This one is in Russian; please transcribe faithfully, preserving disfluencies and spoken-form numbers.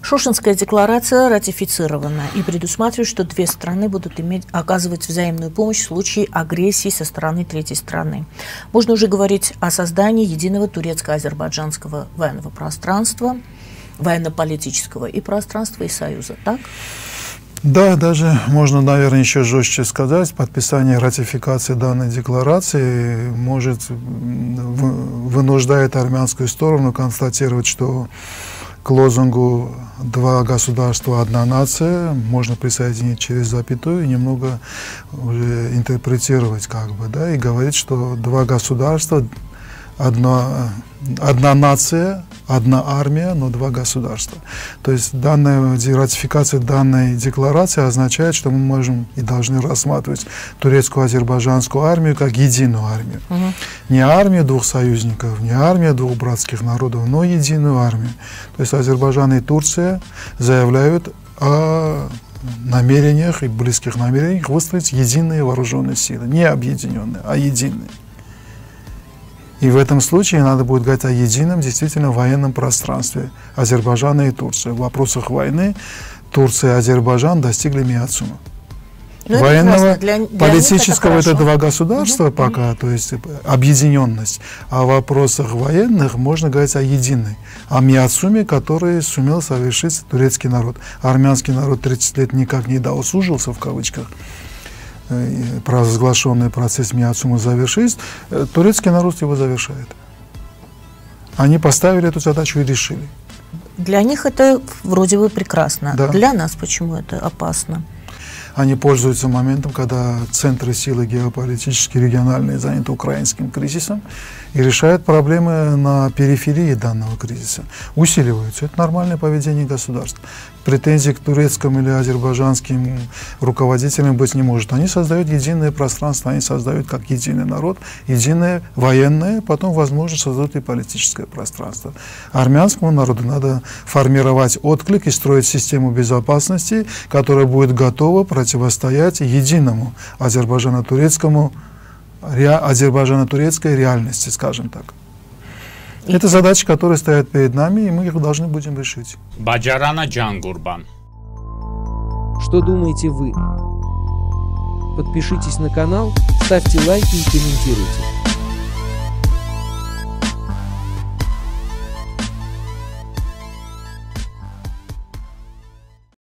Шушенская декларация ратифицирована и предусматривает, что две страны будут иметь, оказывать взаимную помощь в случае агрессии со стороны третьей страны. Можно уже говорить о создании единого турецко-азербайджанского военного пространства, военно-политического и пространства, и союза, так? Да, даже можно, наверное, еще жестче сказать, подписание ратификации данной декларации может вынуждает армянскую сторону констатировать, что к лозунгу «два государства, одна нация» можно присоединить через запятую и немного уже интерпретировать, как бы, да, и говорить, что два государства, одна, одна нация, одна армия, но два государства. То есть данная ратификация данной декларации означает, что мы можем и должны рассматривать турецкую азербайджанскую армию как единую армию. Угу. Не армию двух союзников, не армию двух братских народов, но единую армию. То есть Азербайджан и Турция заявляют о намерениях и близких намерениях выстроить единые вооруженные силы. Не объединенные, а единые. И в этом случае надо будет говорить о едином, действительно, военном пространстве Азербайджана и Турции. В вопросах войны Турция и Азербайджан достигли миоцума. Военного, для, для политического это, это два государства угу, пока, угу. То есть объединенность. А в вопросах военных можно говорить о единой, о миоцуме, который сумел совершить турецкий народ. Армянский народ тридцать лет никак не дослужился, в кавычках, провозглашенный процесс миоцума завершить, турецкий народ его завершает. Они поставили эту задачу и решили. Для них это вроде бы прекрасно. Да. Для нас почему это опасно? Они пользуются моментом, когда центры силы геополитические, региональные заняты украинским кризисом и решают проблемы на периферии данного кризиса. Усиливаются. Это нормальное поведение государств. Претензий к турецким или азербайджанским руководителям быть не может. Они создают единое пространство, они создают как единый народ, единое военное, потом, возможно, создают и политическое пространство. Армянскому народу надо формировать отклик и строить систему безопасности, которая будет готова противостоять единому азербайджано-турецкому, азербайджано-турецкой реальности, скажем так. Это задачи, которые стоят перед нами, и мы их должны будем решить. Баджарана Джангурбан. Что думаете вы? Подпишитесь на канал, ставьте лайки и комментируйте.